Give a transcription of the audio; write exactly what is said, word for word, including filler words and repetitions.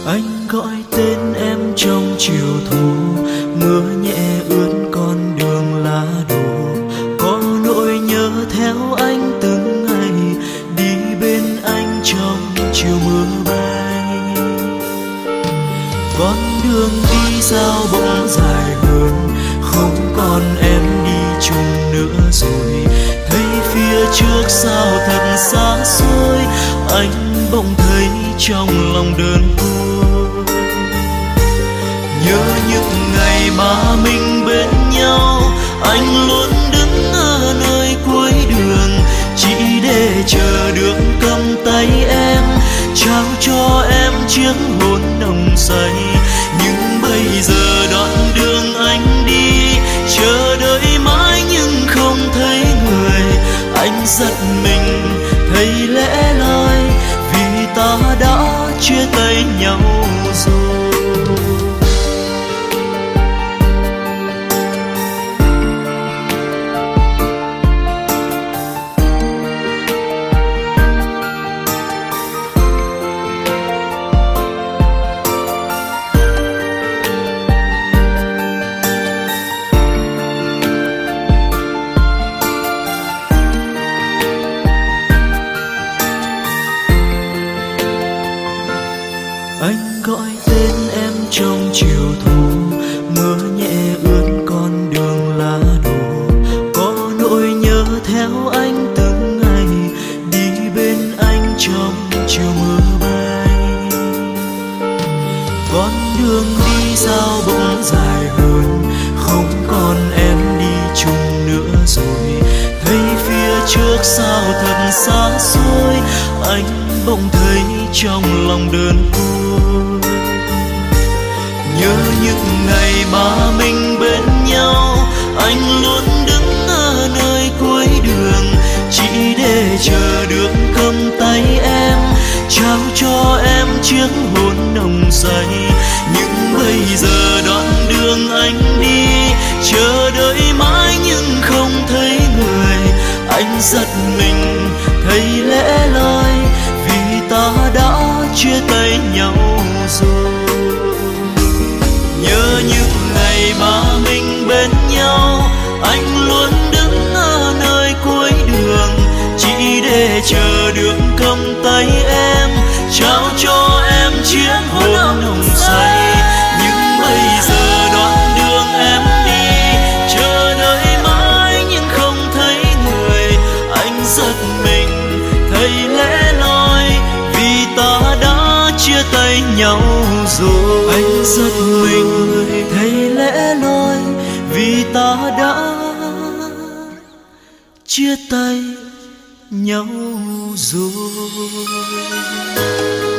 Anh gọi tên em trong chiều thu, mưa nhẹ ướt con đường lá đổ. Có nỗi nhớ theo anh từng ngày, đi bên anh trong chiều mưa bay. Con đường đi sao bỗng dài hơn, không còn em đi chung nữa rồi. Thấy phía trước sao thật xa xôi, anh bỗng thấy trong lòng đơn côi. Nhớ những ngày mà mình bên nhau, anh luôn đứng ở nơi cuối đường, chỉ để chờ được cầm tay em, trao cho em chiếc hôn nồng say. Nhưng bây giờ đoạn đường anh đi, chờ đợi mãi nhưng không thấy người. Anh giật mình thấy lẽ loi, vì ta đã chia tay nhau rồi. Anh gọi tên em trong chiều thu, mưa nhẹ ướt con đường lá đổ. Có nỗi nhớ theo anh từng ngày, đi bên anh trong chiều mưa bay. Con đường đi sao bỗng dài hơn, không còn em đi chung nữa rồi. Thấy phía trước sao thật xa xôi, anh bỗng thấy trong lòng đơn côi. Nhớ những ngày mà mình bên nhau, anh luôn đứng ở nơi cuối đường, chỉ để chờ được cầm tay em, trao cho em chiếc hôn nồng say. Nhưng bây giờ đoạn đường anh đi, chờ đợi mãi nhưng không thấy người. Anh giật mình thấy lẽ loi, vì ta đã chia tay nhau rồi. Nhớ những ngày mà mình bên nhau, anh luôn đứng ở nơi cuối đường, chỉ để chờ được cầm tay em, trao cho em chiếc hôn nồng say. Nhưng bây giờ đoạn đường em đi, chờ đợi mãi nhưng không thấy người. Anh giật mình thấy lẽ loi, vì ta đã chia tay nhau rồi. Anh giật mình thấy lẽ loi, vì ta đã chia tay nhau rồi.